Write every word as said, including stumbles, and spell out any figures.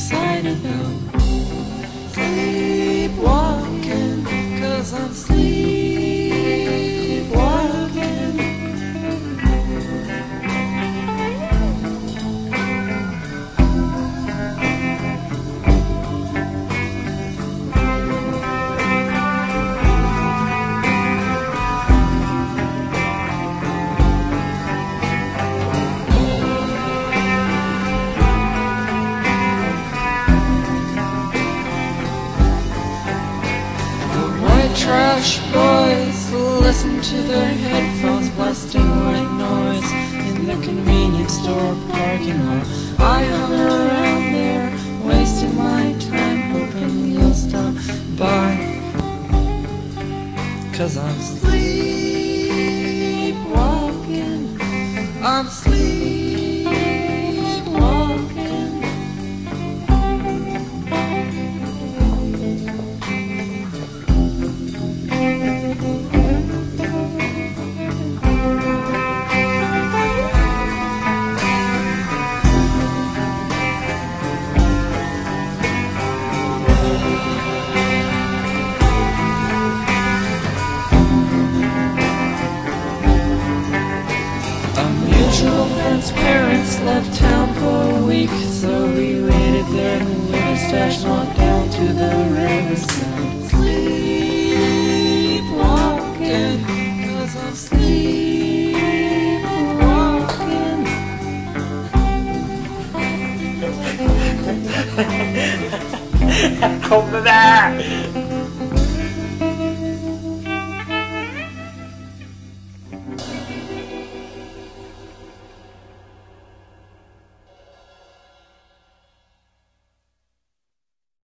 excited about sleepwalking, 'cause I'm sleepwalking. Trash boys listen to their headphones, blasting white noise in the convenience store parking lot. I hung around there, wasting my time, hoping you'll stop by, 'cause I'm sleepwalking. I'm sleepwalking.